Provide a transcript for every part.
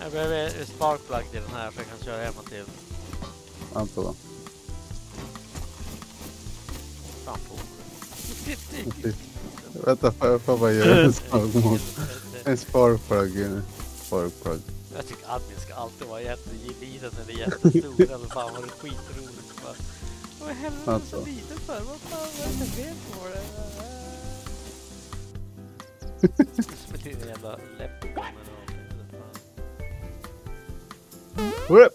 Jag behöver sparkplug till den här för jag kan köra hemma till. Vänta då. Fan på. Vänta, får bara göra en sparkplug. Jag tycker admin ska alltid vara jätteliten eller jättestor. Eller fan vad det är skitroligt. Bara, vad i helvete är så liten för? Vad fan vad är det fel på det? Som ett litet jävla läppgång eller någonting.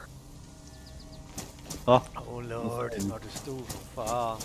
Ja. Åh lord, vad du stor som fan.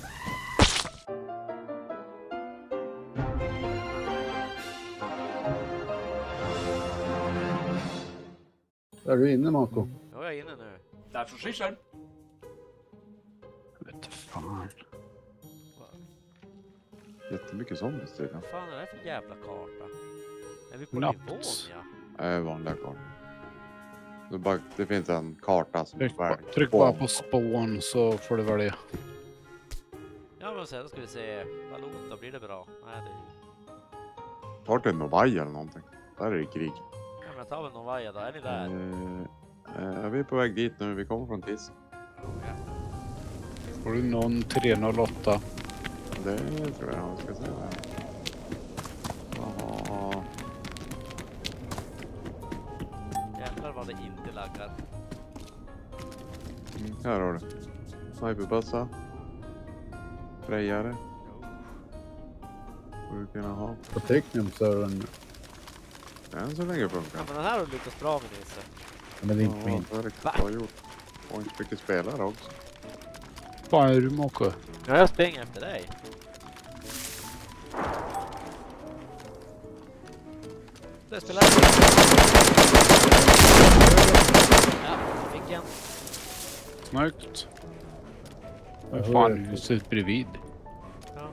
Är du inne, Marco? Jag är inne nu. Därför skissar. Vet fan. Jättemycket zombies till Vad fan är det här för jävla karta? Är vi på Natt. nivån, ja? vanliga kartor. Det finns en karta som Tryck bara på spawn så får du välja. Ja men sen ska vi se. Ballon, då blir det bra. Nej, det är... Tar till Novaja eller någonting. Där är det krig. Ja men ta väl Novaja då, är ni där? Vi är på väg dit nu, vi kommer från Tiss. Ja. Får du någon 308? Det tror jag ska säga. Jaha. Jävlar vad det inte laggar. Här har du. Sniperbössa. Sprayare. Får du kunna ha. På Technium-servern. Den så länge Ja funkar. men den här har du lyckats bra med Nisse. Men det är inte min. Det är riktigt bra gjort. Och inte mycket spelare också. Fan är du, Marco? Ja, jag springer efter dig. Det spelar ja, fick en. Snyggt. Vad fan, du ser ut bredvid. Ja.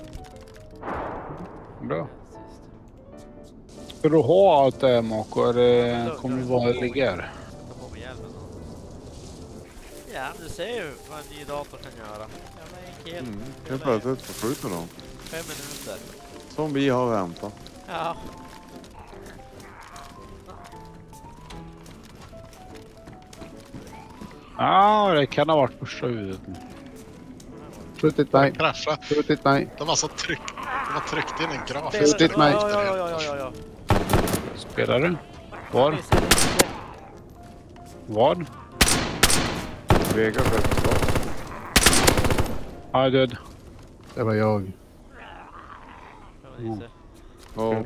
Bra. Ska du ha allt det här, Marco? Eller kommer du bara ligga här? Jag ska ta på mig hjälmen då. Ja, men du ser ju vad en ny dator kan göra. Jävla enkel. Jag plötsligt får skjuta dem. 5 minuter. Som vi har väntat. Ja. Ja, det kan ha varit första huvudet. Skjutit mig. Krascha. Skjutit mig. De har tryckt in en grafisk. Skjutit mig. Ja. Spelar du? Var? Vad? Vega för ett slag. Jag är död. Det var jag. Ja,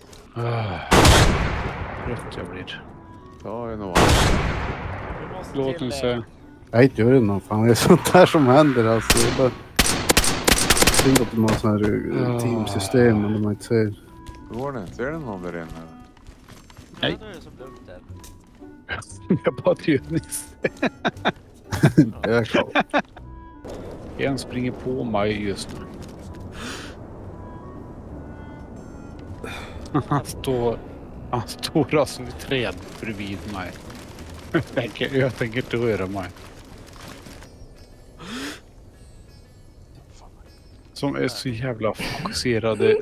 Trött jag blir. ta en och Låt mig se. Jag inte gör det någon fan. Det är sånt där som händer alltså. Det är bara... synd att de har sådana här teamsystem men de har inte ser. Hur går det? Ser du någon där inne? Nej. Nu är det som lugnt där. Jag bara tjunis. Det är klart. En springer på mig just nu. Han står alltså vid träd bredvid mig. Jag tänker inte röra mig. Som är så jävla fokuserade.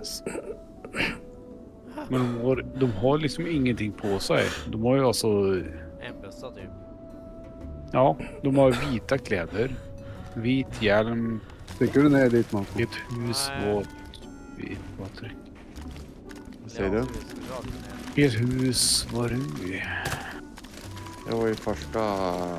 Men de har liksom ingenting på sig. De har ju alltså... En bössa typ. Ja, de har vita kläder. Vit hjälm. Tycker du ner dit, man? Ett hus och... Vad tryck. Vad säger du? Ett hus var du. Jag var i första...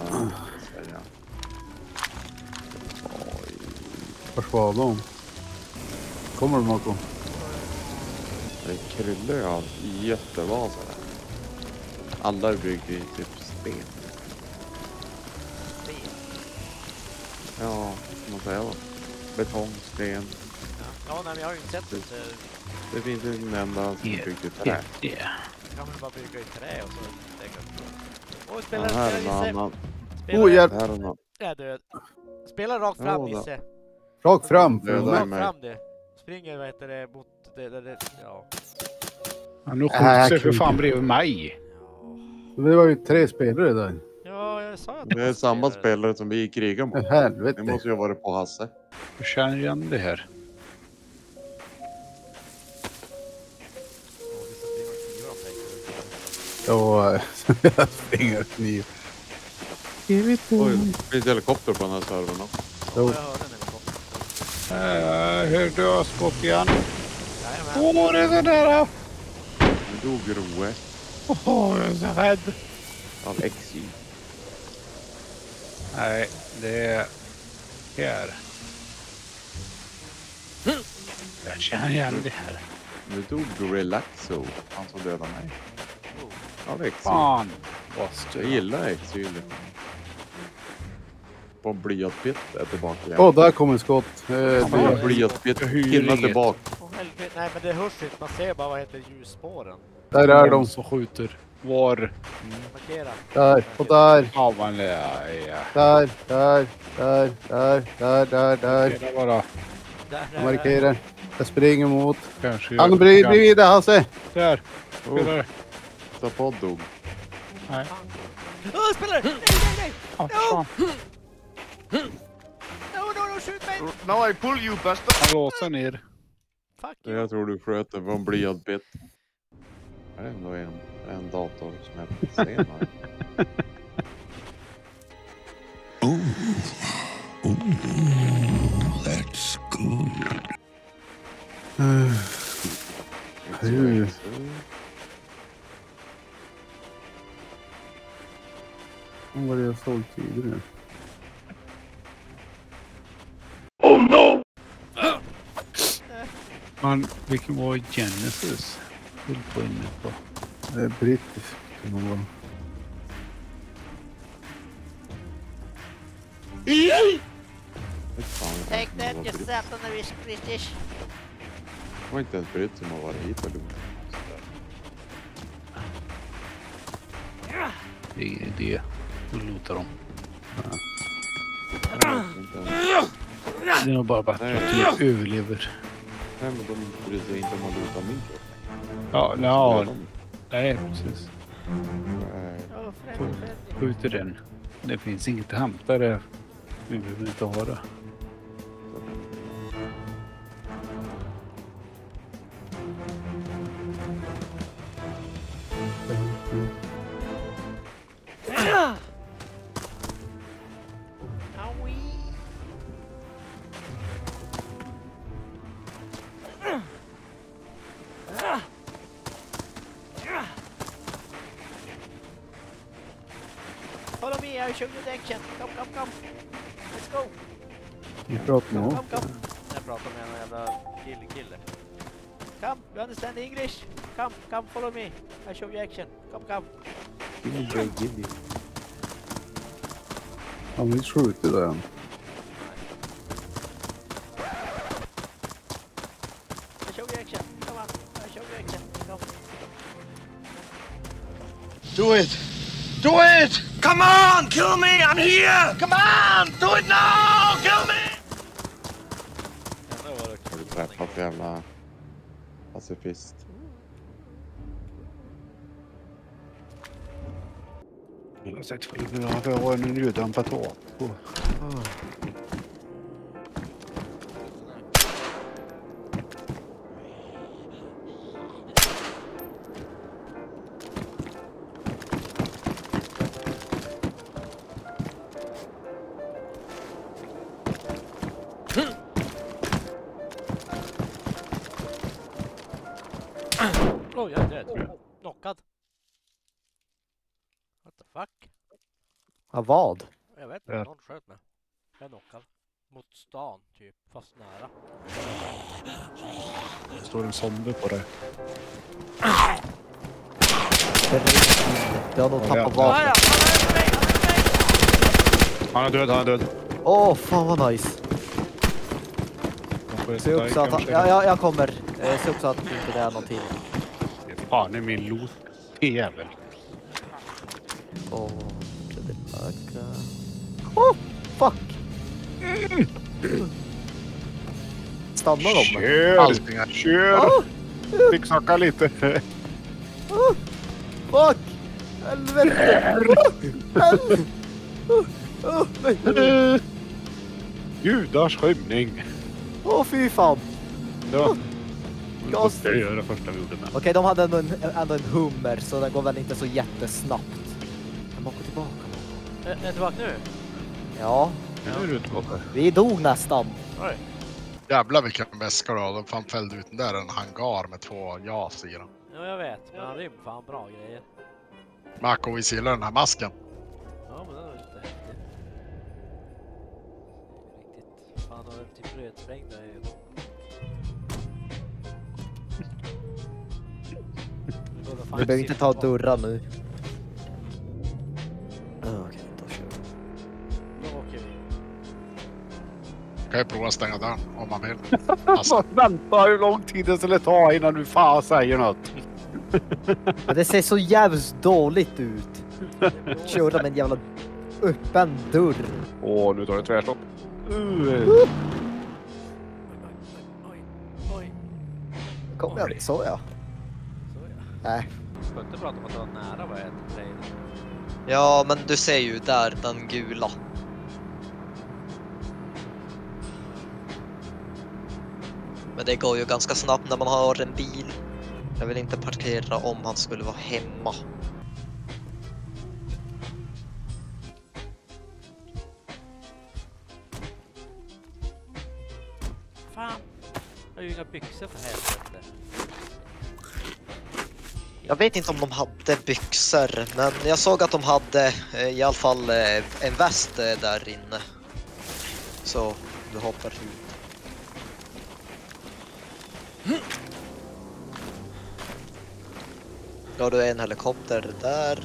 Vart var de? Kommer de, Marco? Det kryllar av jättevasar där. Alla är byggda i typ sten. Ja, kan man säga då. Betong, sten. Ja, nej men jag har ju inte sett det. Det finns en enda som är byggd i trä. Jag kan väl bara bygga i trä och så lägga upp. Åh, Ja, spela här är en Nisse. annan. Hjälp! Här är någon. Jag är död. Spela rakt fram, Ja, då. Nisse. Rakt fram! Rakt fram det. Springer, vad heter det, mot det, ja. Ja, nu skjuter sig för fan bredvid mig. Det var ju 3 spelare där. Ja, jag sa att Det är samma spelare som vi krigar mot. Helvete. Det måste ju ha varit på Hasse. Jag känner igen det här. Och fingerkniv. Oj, det finns helikopter på den här servern också. Ja, jag hörde en helikopter. Hur du har skott igen? Jajamän. Det är så nära! Nu dog Roe Jag är så rädd. av XY. Nej, det är här. Jag känner igen det här. Nu dog Relaxo, han som dödade mig. Av XY. Fan! Jag gillar XY lite. På blyadpitt är tillbaka igen. Där kommer skott. Blyadpitt, hinna tillbaka. Åh, helvete. Nej, men det hörs inte. Man ser bara vad heter ljusspåren. Där är de. som skjuter. Var? Markera. Där och där. Ja, men ja. Där. Det är bara Jag markerar. Jag springer mot. kanske... Han bredvid dig, Hasse. Där. Oh, Spelar. Tapod dog. Nej. Spelare! Nej! Ja, fan. No, shoot mig! Now I pull you, bastard! Han låser ner. Fuck you! Jag tror du sköt den från blyadpitt. Det är ändå en dator som är på senare. That's good. Vad var det jag såg tidigare? Men vilken var Genesis? Vill få inne på. Det är brittisk. Take that, you Satanary British! Det var inte ens britt som har varit hit eller Det är ingen idé. Då lotar de. Det är nog bara bättre att du överlever. Nej, men de bryr sig inte om att luta min kropp. Ja, nej, precis. Nej. Skjuter den. Det finns inget att hämta där. Vi behöver inte ha det. Follow me, I'll show you the action. Come. Let's go. Vi pratar med Come. Jag pratar med en jävla kille. Come, you understand English? Come, follow me. I'll show you action. Come. Han vill skjuta där. I'll show you action. Come on, I'll show you action. Come. Do it! Do it! Come on! Kill me! I'm here! Come on! Do it now! Kill me! Har du träffat jävla pacifist? Jag har sett för jag har en ljuddämpad på. Oh, jag är död. Knockad. What the fuck? Ja, vad? Jag vet inte, någon sköt mig. Jag är knockad. Mot stan, typ. Fast nära. Det står en zombie på det. Jag har nog tappat vapen. Han är död. Åh, fan vad nice. Se upp så att jag kommer. Se upp så att inte det är någonting. Fan, det är min loot. Jävel. Åh, tillbaka. Åh, fuck! Stannar de? Kör! Fick snacka lite. Fuck! Helvete! Nej. Gudars skymning. Åh, fy fan. Ja. Det måste jag göra första vi gjorde med. Okej, de hade ändå en hummer, så den går väl inte så jättesnabbt. Jag måste gå tillbaka. Är du tillbaka nu? Ja, Nu är du tillbaka. vi dog nästan. Oj. Jävlar vilken väska då. De fan fällde ut den där, en hangar med 2 JAS i den. Ja, jag vet. Men han rymmer fan bra grejer. Marco, vi gillar den här masken. Ja, men den var inte häftig. Riktigt. Fan, har du typ rödsprängda i ögonen. Vi behöver inte ta dörrar nu. Okej, då kör vi. Då åker vi. Kan jag prova att stänga dörren om man vill. Vänta hur lång tid det skulle ta innan du fan säger något. Men det ser så jävligt dåligt ut. Köra med en jävla öppen dörr. Åh, nu tar det tvärstopp. Oj. Kom igen, så ja. Så ja. Nej. Ska inte prata om att det var nära vad jag äter. Ja, men du ser ju där, den gula. Men det går ju ganska snabbt när man har en bil. Jag vill inte parkera om han skulle vara hemma. Fan. Jag har ju inga byxor för helvete. Jag vet inte om de hade byxor, men jag såg att de hade i alla fall en väst där inne. Så du hoppar ut. Då har du en helikopter där.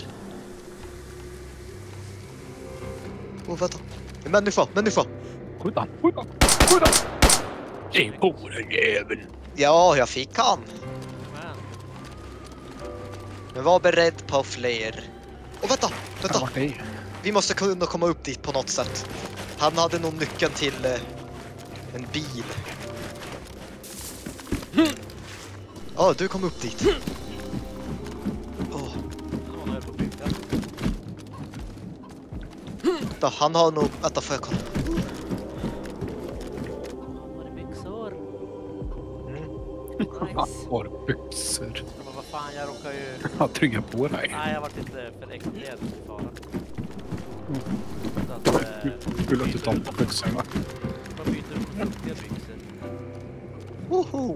Vänta. En människa! Skjuta! Ge på den jäveln! Ja, jag fick han. Men, Men var beredd på fler. Och vänta! Okej. Vi måste kunna komma upp dit på något sätt. Han hade nog nyckeln till en bil. Ja, du kom upp dit. han håller på att bygga. Vänta, han har nog... Vänta, får jag kolla? Har du byxor? Nice. Har byxor. Men vad fan, jag råkar ju... Jag trycker på dig. Nej, jag varit inte för exponerad för fara. Så att... Kul att du tar på byxorna. Man byter riktiga byxor. Woho!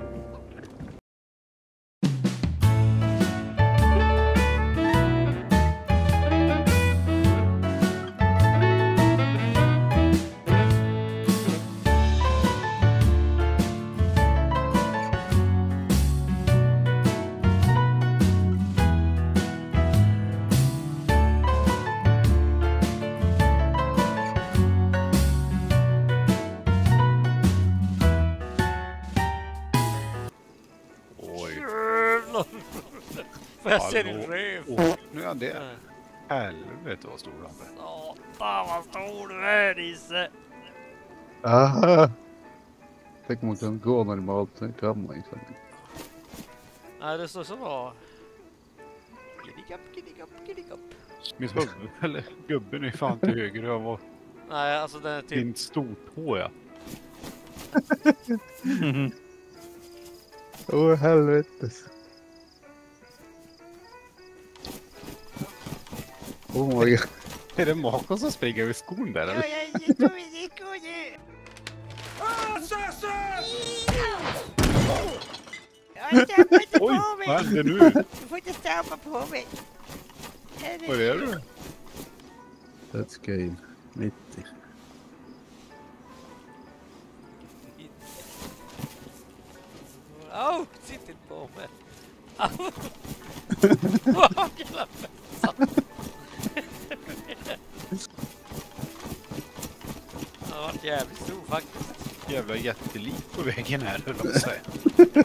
Får jag se din röv? Nu är det. Helvete vad stor han är. Satan vad stor du är, Nisse! Aha. Tänk om man kan gå normalt, sen kan man inte. Nej, det står så bra. Giddy-gapp. Mitt huvud, eller gubben är fan till höger och Nej, alltså den är typ... din stort på ja. Åh helvete. Oh my god. Är det Marcon som springer över skon där eller? Oj, vad händer nu? Du får inte stampa på mig. Vad är det? That's game. 90. Åh, sitt inte på mig. Vad jävla fett. Det har varit jävligt stor faktiskt. Jävla jättelik på vägen här, höll jag på att säga.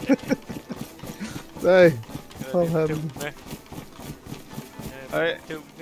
Nej. Tumme. Nej. Tumme